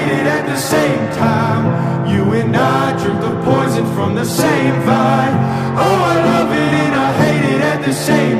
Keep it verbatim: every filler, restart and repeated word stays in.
hate it at the same time. You and I drink the poison from the same vine. Oh, I love it and I hate it at the same